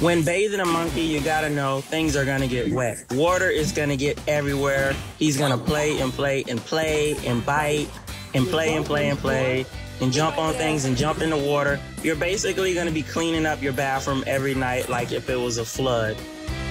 When bathing a monkey, you gotta know things are gonna get wet. Water is gonna get everywhere. He's gonna play and play and play and bite and play and play and play and jump on things and jump in the water. You're basically gonna be cleaning up your bathroom every night like if it was a flood.